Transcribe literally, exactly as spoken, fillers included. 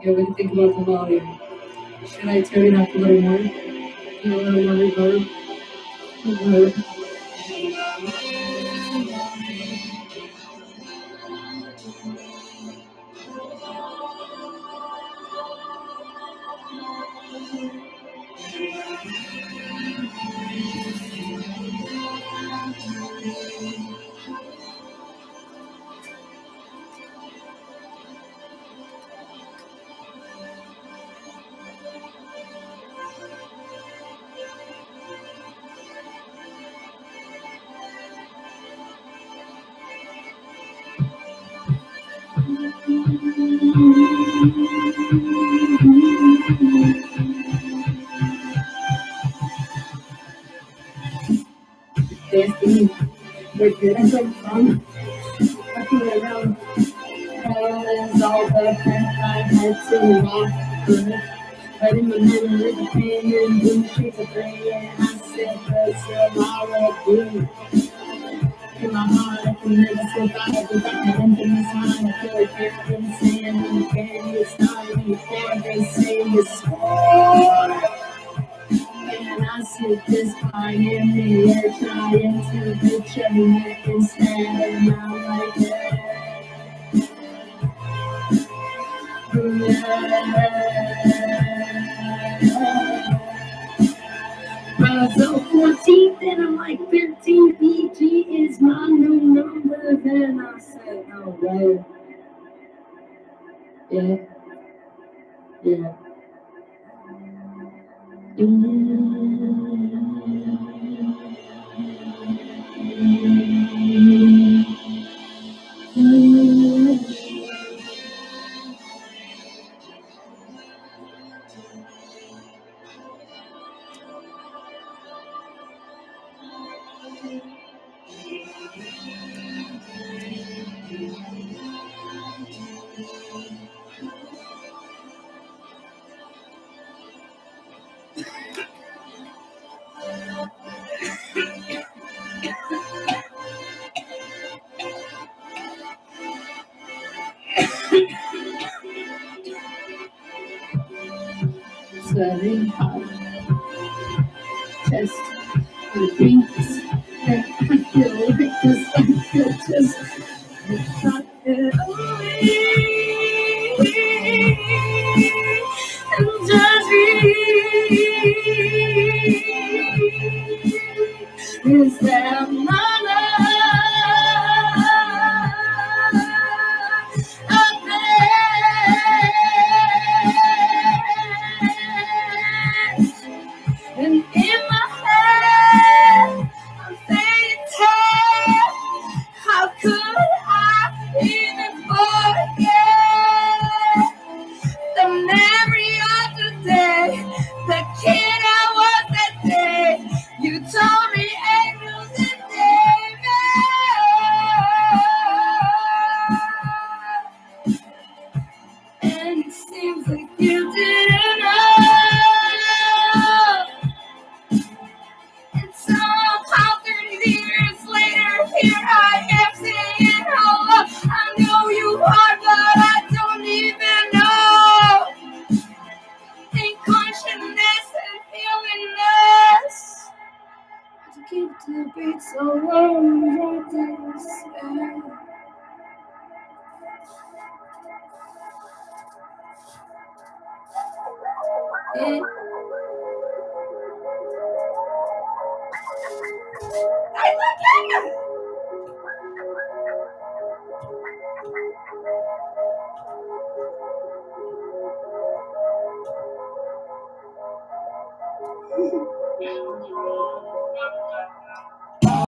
Yeah, what do you think about the volume? Should I turn it up a little more? You know, a little more reverb? Reverb. Desde desde la zona, aquí around, is all the path I had to walk through. But in the middle of the pain and blue streets of gray, and I said, "That's all I do." In my heart, I can never survive without that emptiness mind. I feel like everything's saying, "You can't, it's not before they say it's more." And I sit this fine in the air, trying to picture me instead, and I'm like, yeah. I felt fourteen, then I'm like fifteen. P G is my new number. Then I said, oh, right. Yeah. Yeah. Very hard. Just the things that I feel like this, I feel just shut it away and just breathe. Is that my love? And in my head, I'm saying, how could I even forget the memory of the day, the kid I was that day? You told me angels and demons, and it seems like you didn't know. Somehow thirty years later, here I am saying hello. I know you are, but I don't even know. In consciousness and feelingness, to keep the beat so long like this. Yeah. I look at you.